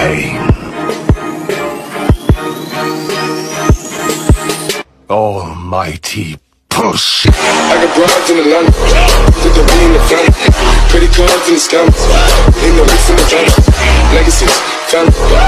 pain. Almighty push. I got broads in Atlanta, did the V in the family, credit cards in the scammers, in the weeks in the family, legacies, family.